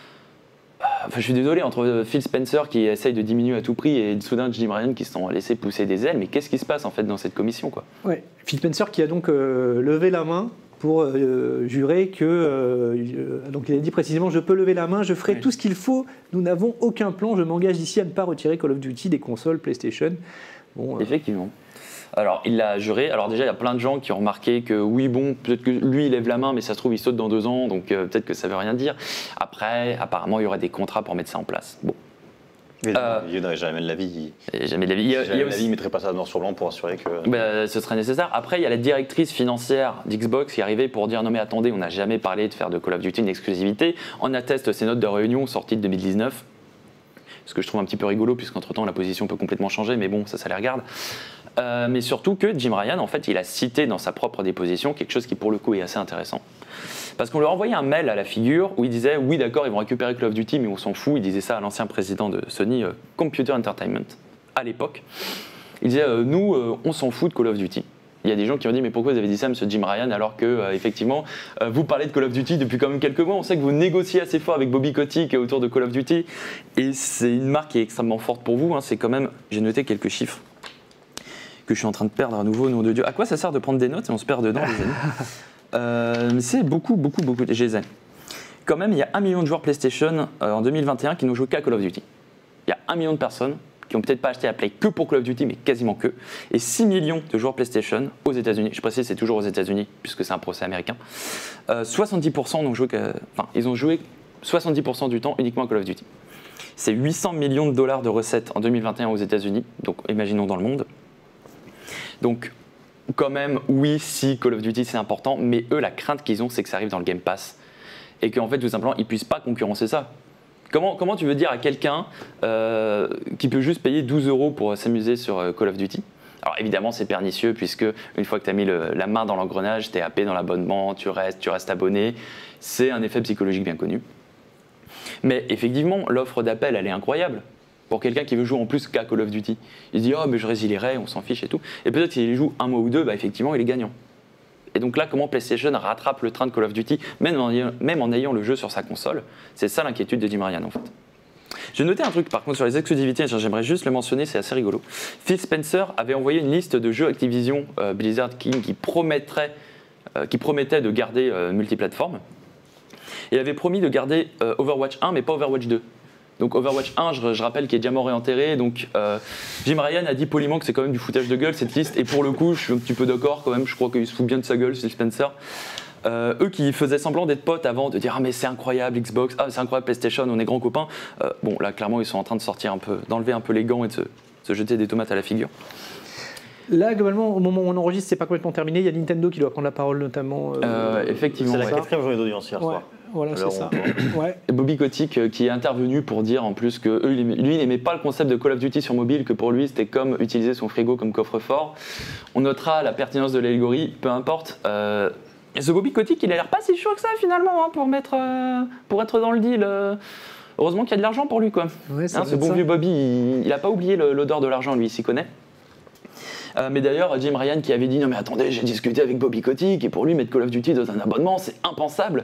Enfin, je suis désolé, entre Phil Spencer qui essaye de diminuer à tout prix et soudain Jim Ryan qui se sont laissés pousser des ailes, mais qu'est-ce qui se passe en fait dans cette commission quoi? Ouais, Phil Spencer qui a donc levé la main pour jurer que, donc il a dit précisément, je peux lever la main, je ferai tout ce qu'il faut, nous n'avons aucun plan, je m'engage ici à ne pas retirer Call of Duty des consoles PlayStation. Bon, effectivement. Alors, il l'a juré. Alors déjà, il y a plein de gens qui ont remarqué que oui, bon, peut-être que lui, il lève la main, mais ça se trouve, il saute dans 2 ans, donc peut-être que ça veut rien dire. Après, apparemment, il y aurait des contrats pour mettre ça en place. Bon. Il n'aurait jamais de la vie. Jamais de la vie. Il ne mettrait pas ça noir sur blanc pour assurer que... ce serait nécessaire. Après, il y a la directrice financière d'Xbox qui est arrivée pour dire non mais attendez, on n'a jamais parlé de faire de Call of Duty une exclusivité. On atteste ces notes de réunion sorties de 2019. Ce que je trouve un petit peu rigolo, puisqu'entre-temps, la position peut complètement changer, mais bon, ça les regarde. Mais surtout que Jim Ryan, en fait, il a cité dans sa propre déposition quelque chose qui, pour le coup, est assez intéressant. Parce qu'on lui a envoyé un mail à la figure où il disait « Oui, d'accord, ils vont récupérer Call of Duty, mais on s'en fout. » Il disait ça à l'ancien président de Sony Computer Entertainment, à l'époque. Il disait « Nous, on s'en fout de Call of Duty. » Il y a des gens qui ont dit « Mais pourquoi vous avez dit ça, monsieur Jim Ryan, alors que, effectivement, vous parlez de Call of Duty depuis quand même quelques mois. On sait que vous négociez assez fort avec Bobby Kotick autour de Call of Duty. Et c'est une marque qui est extrêmement forte pour vous. Hein. C'est quand même, j'ai noté quelques chiffres que je suis en train de perdre à nouveau, nom de Dieu. À quoi ça sert de prendre des notes et on se perd dedans, les amis? C'est beaucoup. Je les ai. Quand même, il y a 1 million de joueurs PlayStation en 2021 qui n'ont joué qu'à Call of Duty. Il y a 1 million de personnes qui n'ont peut-être pas acheté la Play que pour Call of Duty, mais quasiment que. Et 6 millions de joueurs PlayStation aux États-Unis. Je précise, c'est toujours aux États-Unis, puisque c'est un procès américain. 70% n'ont joué ils ont joué 70% du temps uniquement à Call of Duty. C'est 800 millions de dollars de recettes en 2021 aux États-Unis, donc imaginons dans le monde. Donc, quand même, oui, si Call of Duty c'est important, mais eux, la crainte qu'ils ont, c'est que ça arrive dans le Game Pass. Et qu'en fait, tout simplement, ils ne puissent pas concurrencer ça. Comment tu veux dire à quelqu'un qui peut juste payer 12 € pour s'amuser sur Call of Duty? Alors évidemment, c'est pernicieux, puisque une fois que tu as mis la main dans l'engrenage, tu es happé dans l'abonnement, tu restes abonné. C'est un effet psychologique bien connu. Mais effectivement, l'offre d'appel, elle est incroyable. Pour quelqu'un qui veut jouer en plus qu'à Call of Duty. Il se dit « Oh, mais je résilierai, on s'en fiche et tout ». Et peut-être qu'il joue 1 mois ou 2, effectivement, il est gagnant. Et donc là, comment PlayStation rattrape le train de Call of Duty, même en ayant le jeu sur sa console? C'est ça l'inquiétude de Jim Ryan, en fait. J'ai noté un truc, par contre, sur les exclusivités, j'aimerais juste le mentionner, c'est assez rigolo. Phil Spencer avait envoyé une liste de jeux Activision Blizzard King qui promettaient de garder multiplateforme. Et il avait promis de garder Overwatch 1, mais pas Overwatch 2. Donc Overwatch 1, je rappelle qu'il est déjà mort et enterré, donc Jim Ryan a dit poliment que c'est quand même du foutage de gueule cette liste, et pour le coup, je suis un petit peu d'accord quand même, je crois qu'il se fout bien de sa gueule, Phil Spencer. Eux qui faisaient semblant d'être potes avant, de dire ah mais c'est incroyable Xbox, ah c'est incroyable PlayStation, on est grands copains. Bon là clairement ils sont en train de sortir d'enlever un peu les gants et de se jeter des tomates à la figure. Là, globalement, au moment où on enregistre, c'est pas complètement terminé. Il y a Nintendo qui doit prendre la parole, notamment. Effectivement. C'est la 4e journée d'audience hier soir. Voilà, c'est ça. Ouais. Bobby Kotick qui est intervenu pour dire en plus que lui il n'aimait pas le concept de Call of Duty sur mobile, que pour lui c'était comme utiliser son frigo comme coffre-fort. On notera la pertinence de l'allégorie, peu importe. Et ce Bobby Kotick, il a l'air pas si chaud que ça finalement hein, pour être dans le deal. Heureusement qu'il y a de l'argent pour lui quoi. Ouais, Ce bon vieux Bobby, il a pas oublié l'odeur de l'argent, lui, il s'y connaît. Mais d'ailleurs, Jim Ryan qui avait dit non mais attendez, j'ai discuté avec Bobby Kotick et pour lui mettre Call of Duty dans un abonnement c'est impensable.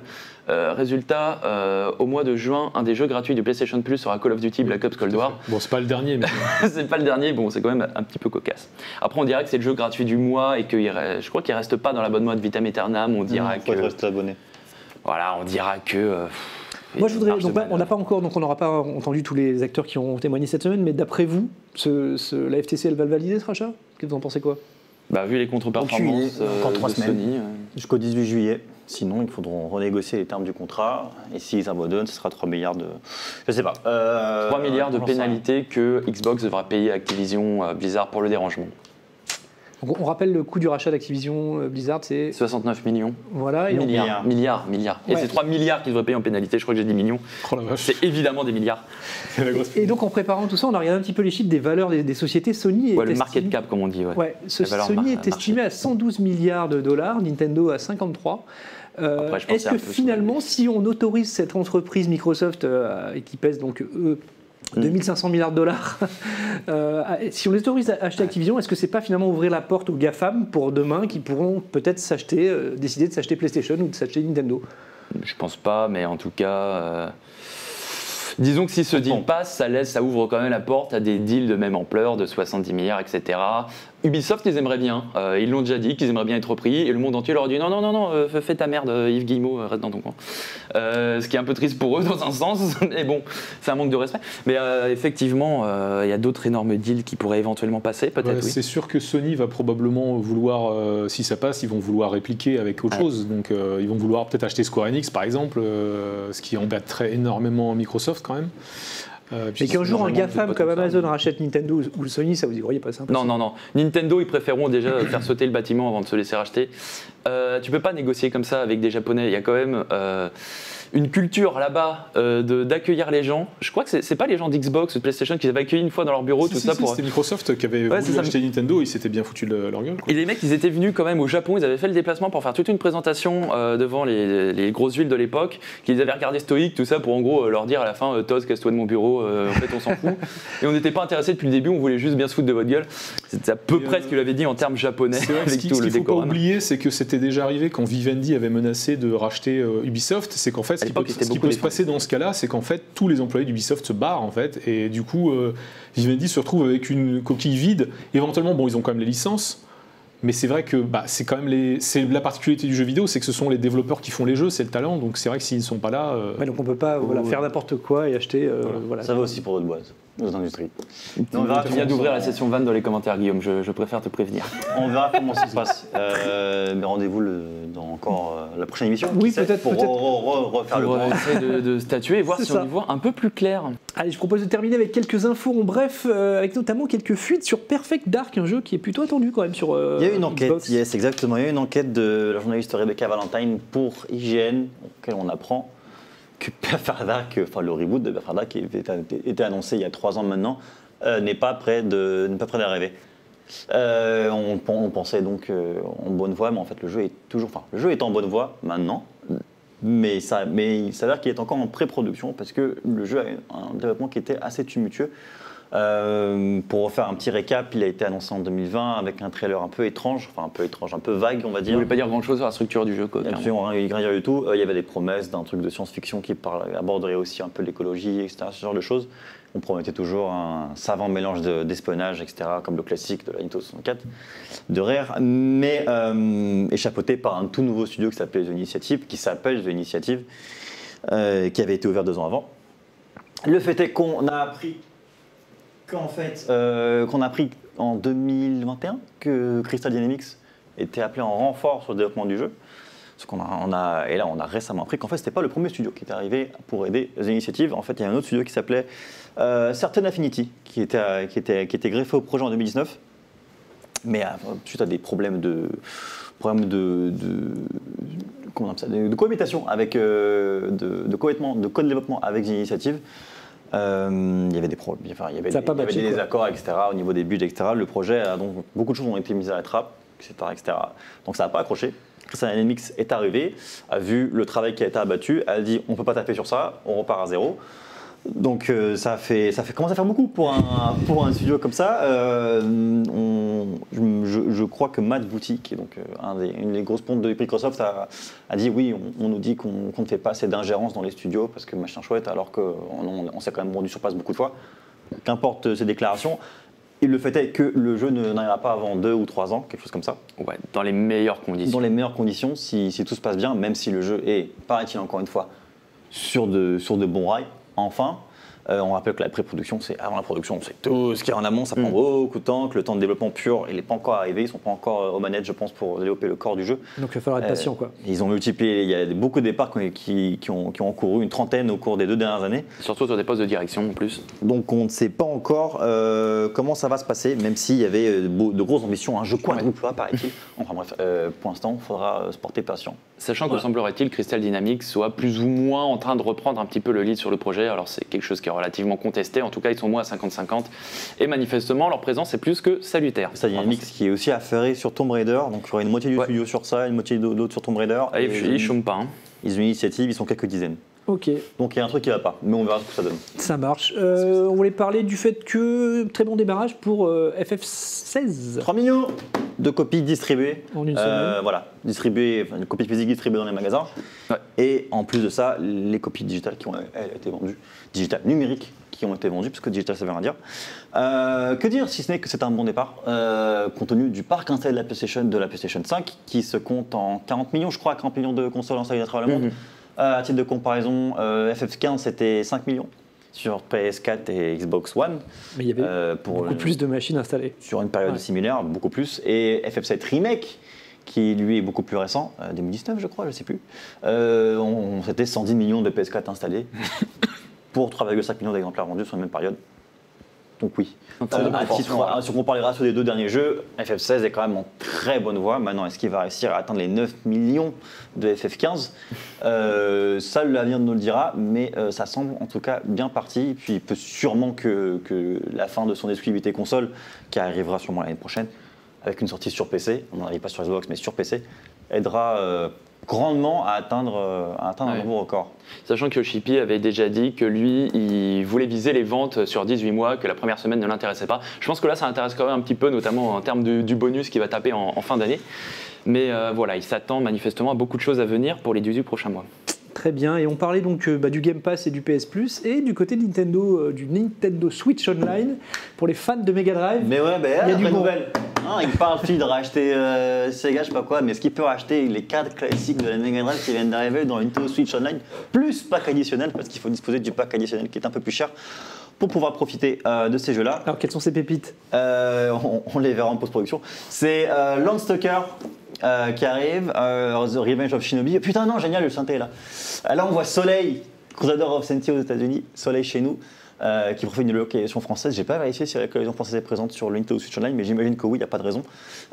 Résultat, au mois de juin, un des jeux gratuits du PlayStation Plus sera Call of Duty Black Ops Cold War. Bon, c'est pas le dernier, mais c'est pas le dernier, bon c'est quand même un petit peu cocasse. Après on dirait que c'est le jeu gratuit du mois et que je crois qu'il reste pas dans l'abonnement de Vitam Aeternam. On dira que rester abonné. Voilà, on dira que. Moi, je voudrais. Donc, on n'a pas encore, donc on n'aura pas entendu tous les acteurs qui ont témoigné cette semaine, mais d'après vous, la FTC, elle va le valider ce rachat ? Vous en pensez quoi ? Bah, vu les contre-performances encore 3 de semaines. Sony. Jusqu'au 18 juillet. Sinon, ils faudront renégocier les termes du contrat. Et s'ils abandonnent, ce sera 3 milliards de. Je sais pas. 3 milliards de pénalités que Xbox devra payer à Activision Blizzard pour le dérangement. Donc, on rappelle le coût du rachat d'Activision Blizzard, c'est 69 millions. Voilà. Et Milliards. Et Ouais. c'est 3 milliards qu'ils devraient payer en pénalité. Je crois que j'ai dit millions. oh la vache. C'est évidemment des milliards. Et donc en préparant tout ça, on a regardé un petit peu les chiffres des valeurs des sociétés. Sony Ouais, est le market cap, comme on dit. Sony est estimé à 112 milliards de dollars, Nintendo à 53. Après, je pensais Est-ce un que peu sur finalement, si on autorise cette entreprise Microsoft, et qui pèse donc 2500 milliards de dollars, si on les autorise à acheter Activision, est-ce que c'est pas finalement ouvrir la porte aux GAFAM pour demain qui pourront peut-être décider de s'acheter PlayStation ou de s'acheter Nintendo ? Je pense pas, mais en tout cas, disons que si ce deal passe, ça ouvre quand même la porte à des deals de même ampleur, de 70 milliards, etc. Ubisoft, ils aimeraient bien. Ils l'ont déjà dit qu'ils aimeraient bien être repris. Et le monde entier leur a dit non, fais ta merde, Yves Guillemot, reste dans ton coin. Ce qui est un peu triste pour eux dans un sens. Mais bon, c'est un manque de respect. Mais effectivement, il y a d'autres énormes deals qui pourraient éventuellement passer, peut-être. Oui. C'est sûr que Sony va probablement vouloir, si ça passe, ils vont vouloir répliquer avec autre chose. Donc ils vont vouloir peut-être acheter Square Enix, par exemple, ce qui embêterait énormément Microsoft quand même. Mais qu'un jour un GAFAM comme Amazon rachète Nintendo ou Sony, ça vous y voyez pas ça ? Non. Nintendo, ils préféreront déjà faire sauter le bâtiment avant de se laisser racheter. Tu peux pas négocier comme ça avec des Japonais. Il y a quand même une culture là-bas d'accueillir les gens. Je crois que c'est pas les gens d'Xbox ou de PlayStation qui avaient accueilli une fois dans leur bureau, C'était Microsoft qui avait voulu acheter Nintendo, ils s'étaient bien foutus de leur gueule. Et les mecs, ils étaient venus quand même au Japon, ils avaient fait le déplacement pour faire toute une présentation devant les grosses villes de l'époque, qu'ils avaient regardé stoïque, tout ça, pour en gros leur dire à la fin Toz, casse-toi de mon bureau, en fait on s'en fout. Et on n'était pas intéressés depuis le début, on voulait juste bien se foutre de votre gueule. C'était à peu près ce qu'il avait dit en termes japonais. C'est vrai, avec ce tout qu'il le ne faut pas décorum. oublier, c'est que c'était déjà arrivé quand Vivendi avait menacé de racheter Ubisoft. C'est qu'en fait, ce qui peut se passer dans ce cas-là, c'est qu'en fait, tous les employés d'Ubisoft se barrent en fait, et du coup, Vivendi se retrouve avec une coquille vide. Éventuellement, bon, ils ont quand même les licences. Mais c'est vrai que c'est quand même c'est la particularité du jeu vidéo, c'est que ce sont les développeurs qui font les jeux, c'est le talent. Donc c'est vrai que s'ils ne sont pas là, donc on peut pas faire n'importe quoi et acheter. Ça va aussi pour d'autres boîtes, d'autres industries. On vient d'ouvrir la session vanne dans les commentaires, Guillaume. Je préfère te prévenir. On verra comment ça se passe. Mais rendez-vous dans encore la prochaine émission. Oui, qui sait, peut-être. Pour refaire le Pour point. essayer de statuer et voir C'est si ça. on y voit un peu plus clair. Allez, je propose de terminer avec quelques infos en bref, avec notamment quelques fuites sur Perfect Dark, un jeu qui est plutôt attendu quand même sur Il y a une enquête, Xbox. yes, exactement. Il y a une enquête de la journaliste Rebecca Valentine pour IGN, auquel on apprend que Perfect Dark, enfin le reboot de Perfect Dark qui était annoncé il y a 3 ans maintenant, n'est pas prêt d'arriver. On pensait donc en bonne voie, mais en fait le jeu est en bonne voie maintenant. Mais il s'avère qu'il est encore en pré-production parce que le jeu a un développement qui était assez tumultueux. Pour refaire un petit récap, il a été annoncé en 2020 avec un trailer un peu étrange, un peu vague, on va Je dire. voulais pas dire grand-chose sur la structure du jeu, quoi. Il n'y a absolument rien du tout. Il y avait des promesses d'un truc de science-fiction qui aborderait aussi un peu l'écologie, etc., ce genre de choses. On promettait toujours un savant mélange d'espionnage, etc., comme le classique de la Nintendo 64 de Rare, mais échapeauté par un tout nouveau studio qui s'appelle The Initiative, qui avait été ouvert 2 ans avant. Le fait est qu'on a appris en 2021 que Crystal Dynamics était appelé en renfort sur le développement du jeu. Et là, on a récemment appris qu'en fait, c'était pas le premier studio qui était arrivé pour aider les initiatives. En fait, il y a un autre studio qui s'appelait Certain Affinity, qui était greffé au projet en 2019, mais suite à des problèmes de cohabitation avec de code développement avec les initiatives. Il y avait des problèmes, il y avait des désaccords, etc. Au niveau des budgets, etc. Le projet, donc beaucoup de choses ont été mises à la trappe, etc. Donc ça n'a pas accroché. Crystal Dynamics est arrivé, a vu le travail qui a été abattu, a dit on ne peut pas taper sur ça, on repart à zéro. Donc ça commence à faire beaucoup pour un studio comme ça. Je crois que Matt Booty, qui est donc une des grosses pontes de Microsoft, a dit oui, on nous dit qu'on ne fait pas assez d'ingérence dans les studios parce que machin chouette, alors qu'on s'est quand même rendu sur place beaucoup de fois. Qu'importe ces déclarations, le fait est que le jeu n'arrivera pas avant 2 ou 3 ans, quelque chose comme ça. Ouais, dans les meilleures conditions. Dans les meilleures conditions, si tout se passe bien, même si le jeu est, paraît-il encore une fois, sur de bons rails. Enfin, on rappelle que la pré-production, c'est avant la production, c'est tout ce qu'il y a en amont, ça prend beaucoup de temps, que le temps de développement pur, il n'est pas encore arrivé, ils ne sont pas encore aux manettes, je pense, pour développer le corps du jeu. Donc il va falloir être patient, quoi. Ils ont multiplié, il y a beaucoup de départs qui ont couru, une trentaine au cours des 2 dernières années. Surtout sur des postes de direction en plus. Donc on ne sait pas encore comment ça va se passer, même s'il y avait de grosses ambitions, un jeu quadruple, paraît-il. Enfin bref, pour l'instant, il faudra se porter patient. Sachant que semblerait-il Crystal Dynamics soit plus ou moins en train de reprendre un petit peu le lead sur le projet, alors c'est quelque chose qui est relativement contesté, en tout cas ils sont moins à 50-50, et manifestement leur présence est plus que salutaire. Crystal Dynamics qui est aussi affairé sur Tomb Raider, donc il y aura une moitié du studio sur ça, une moitié de l'autre sur Tomb Raider. Ah, ils chôment pas. Hein. Ils ont une initiative, ils sont quelques dizaines. Ok. Donc il y a un truc qui ne va pas, mais on verra ce que ça donne. Ça marche. On voulait parler du fait que très bon démarrage pour FF16. 3 millions de copies distribuées. En une semaine. Voilà, une copie physique distribuée dans les magasins. Ouais. Et en plus de ça, les copies digitales qui ont été vendues, digitales numériques qui ont été vendues, parce que digital ça veut rien dire. Que dire si ce n'est que c'est un bon départ, compte tenu du parc installé de la PlayStation 5, qui se compte en 40 millions, je crois, 40 millions de consoles installées à travers le monde. À titre de comparaison, FF15 c'était 5 millions sur PS4 et Xbox One. Mais il y avait beaucoup plus de machines installées. Sur une période similaire, beaucoup plus. Et FF7 Remake, qui lui est beaucoup plus récent, 2019 je crois, je ne sais plus, c'était 110 millions de PS4 installés pour 3,5 millions d'exemplaires vendus sur la même période. Donc oui. Si on compare les ratios des 2 derniers jeux, FF16 est quand même en très bonne voie. Maintenant, est-ce qu'il va réussir à atteindre les 9 millions de FF15 Ça, l'avenir nous le dira, mais ça semble en tout cas bien parti. Puis il peut sûrement que la fin de son exclusivité console, qui arrivera sûrement l'année prochaine, avec une sortie sur PC, on n'arrive pas sur Xbox mais sur PC, aidera grandement à atteindre un nouveau record. Sachant que Yoshipi avait déjà dit que lui, il voulait viser les ventes sur 18 mois, que la première semaine ne l'intéressait pas. Je pense que là, ça intéresse quand même un petit peu, notamment en termes du bonus qui va taper en fin d'année. Mais voilà, il s'attend manifestement à beaucoup de choses à venir pour les 18 prochains mois. Très bien, et on parlait donc du Game Pass et du PS Plus, et du côté de Nintendo, du Nintendo Switch Online, pour les fans de Mega Drive. Mais ouais, il y a du vraie bon. nouvelle. Il parle de racheter Sega, je sais pas quoi, mais est-ce qu'il peut racheter les cartes classiques de la Mega Drive qui viennent d'arriver dans Nintendo Switch Online, plus pack additionnel, parce qu'il faut disposer du pack additionnel qui est un peu plus cher pour pouvoir profiter de ces jeux-là. Alors, quelles sont ces pépites? On les verra en post-production. C'est Landstalker qui arrive, The Revenge of Shinobi. Putain, non, génial, le synthé est là. Là, on voit Soleil, Crusader of Sentai aux États-Unis, Soleil chez nous, qui profite d'une localisation française. J'ai pas vérifié si la localisation française est présente sur le Nintendo Switch Online, mais j'imagine que oui, il n'y a pas de raison.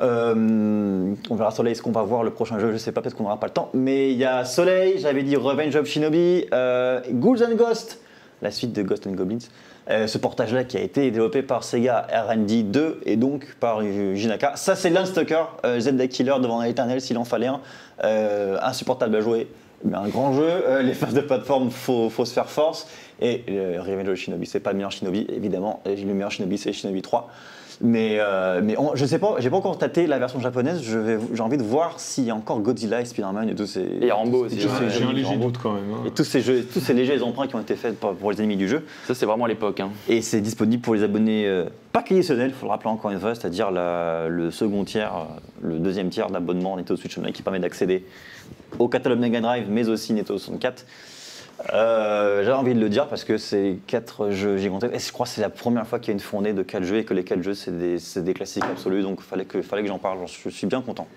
On verra Soleil, est-ce qu'on va voir le prochain jeu? Je sais pas, peut-être qu'on n'aura pas le temps. Mais il y a Soleil, j'avais dit Revenge of Shinobi, Ghouls and Ghosts, la suite de Ghosts and Goblins. Ce portage-là qui a été développé par Sega R&D 2 et donc par Jinaka. Ça, c'est Landstalker, Zelda Killer devant l'éternel s'il en fallait un. Insupportable à jouer, mais un grand jeu. Les phases de plateforme, faut se faire force. Et Revenge of Shinobi, c'est pas le meilleur Shinobi, évidemment. Et le meilleur Shinobi, c'est Shinobi 3. Mais je sais pas, j'ai pas encore tâté la version japonaise. J'ai envie de voir s'il y a encore Godzilla et Spider-Man et tous ces. Et Rambo aussi. J'ai un léger doute quand même. Et tous ces légers emprunts qui ont été faits pour les ennemis du jeu. Ça, c'est vraiment l'époque. Hein. Et c'est disponible pour les abonnés pack additionnel, il faut le rappeler encore une fois, c'est-à-dire le second tiers, le deuxième tiers d'abonnement Nintendo Switch Online qui permet d'accéder au catalogue Mega Drive, mais aussi Nintendo 64. J'avais envie de le dire parce que c'est 4 jeux gigantesques et je crois que c'est la première fois qu'il y a une fournée de 4 jeux et que les 4 jeux c'est des classiques absolus, donc fallait que j'en parle, je suis bien content.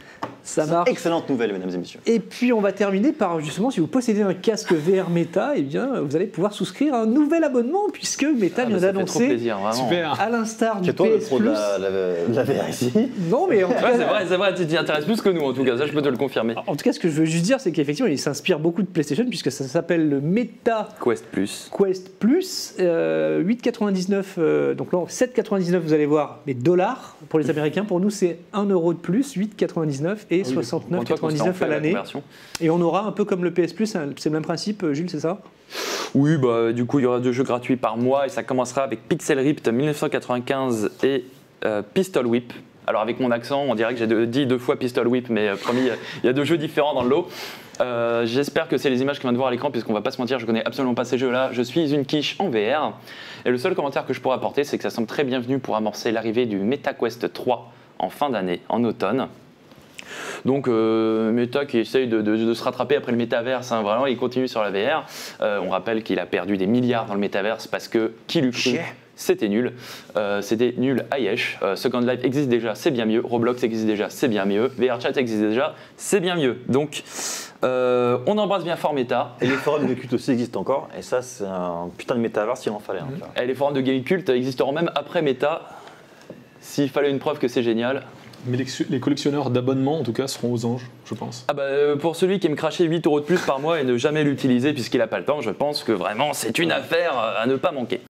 Ça marche. Excellente nouvelle, mesdames et messieurs. Et puis on va terminer par justement, si vous possédez un casque VR Meta, eh bien vous allez pouvoir souscrire à un nouvel abonnement puisque Meta vient Ça fait trop d'annoncer, plaisir, vraiment. Super. à l'instar du C'est toi le PS pro de Plus. la VR ici. Non, mais en tout Ouais, cas, c'est vrai, tu t'y intéresses plus que nous en tout cas, ça je peux te le confirmer. en tout cas, ce que je veux juste dire, c'est qu'effectivement, il s'inspire beaucoup de PlayStation puisque ça s'appelle le Meta Quest Plus. Quest Plus, 8,99, donc là 7,99 vous allez voir, mais dollars pour les Américains, pour nous c'est 1 euro de plus, 8,99 et Pour toi, Constant, 69,99 fait à la l'année. conversion. Et on aura un peu comme le PS Plus, c'est le même principe, Jules, c'est ça? Oui, bah, du coup, il y aura 2 jeux gratuits par mois et ça commencera avec Pixel Ripped 1995 et Pistol Whip. Alors, avec mon accent, on dirait que j'ai dit 2 fois Pistol Whip, mais promis, il y a 2 jeux différents dans le lot. J'espère que c'est les images qu'on vient de voir à l'écran, puisqu'on va pas se mentir, je connais absolument pas ces jeux-là. Je suis une quiche en VR. Et le seul commentaire que je pourrais apporter, c'est que ça semble très bienvenu pour amorcer l'arrivée du MetaQuest 3 en fin d'année, en automne. Donc Meta qui essaye de se rattraper après le métaverse, hein, vraiment il continue sur la VR. On rappelle qu'il a perdu des milliards dans le métaverse parce que qui l'eût cru, c'était nul. C'était nul à Yesh. Second Life existe déjà, c'est bien mieux. Roblox existe déjà, c'est bien mieux. VRChat existe déjà, c'est bien mieux. Donc on embrasse bien fort Meta. Et les forums de culte aussi existent encore. Et ça, c'est un putain de métaverse s'il en fallait. Hein, Et les forums de Game Cult existeront même après Meta. S'il fallait une preuve que c'est génial. Mais les collectionneurs d'abonnements, en tout cas, seront aux anges, je pense. Ah bah, pour celui qui aime cracher 8 € de plus par mois et ne jamais l'utiliser puisqu'il n'a pas le temps, je pense que vraiment c'est une affaire à ne pas manquer.